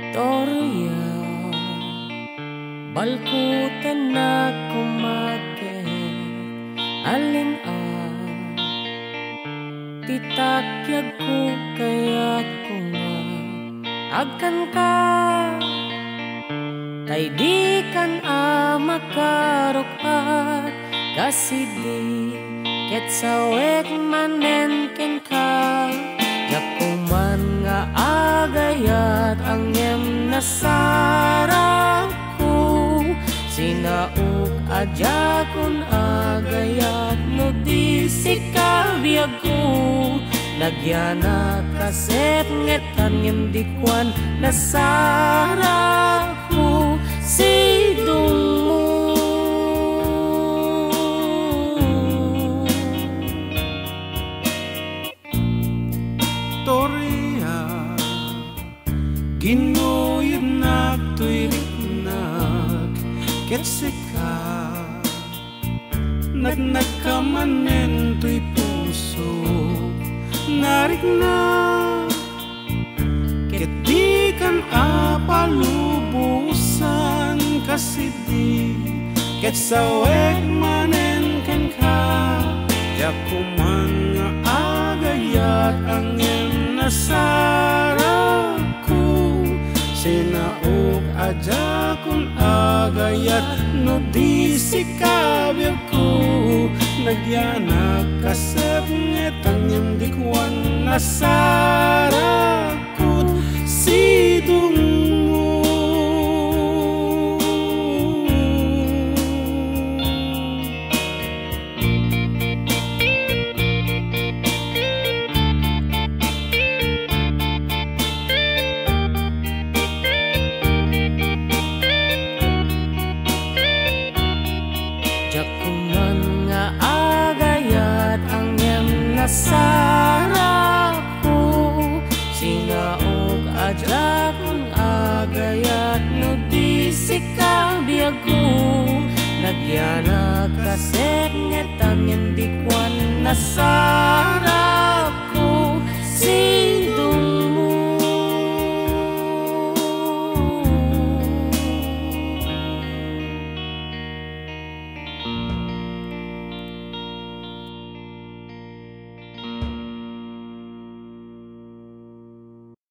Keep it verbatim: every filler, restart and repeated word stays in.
Torya balkuten na kumaket alin ang titakyag ko kaya't ko nga agkan ka tay di kan a makarukat kasi di ket sawek manen ken ka yakuman nga agayat ang em nasarap ko sinauk aja kun agayat no di sikabiyag ko nagyana kaset ngetan ngem dikwan nasarap ko sidung mo Torya ginuyod na tuyrik nag ketsika nagnagkamanen tuy puso narik na ket di kan apalubusan kasi di ket sawek manen kan ka yakuman nga agayat ang em nasaraku sinauk aja kun agayat no di sikabiyag ko nagyanak kasep ngetang em dikwan nasarakut sidung mo Jakuman nga agayat ang em nasarap ko sinaog aja kun agayat no di sikabiyag ko nagyana kaset ngetang em dikwan nasarap ko sidung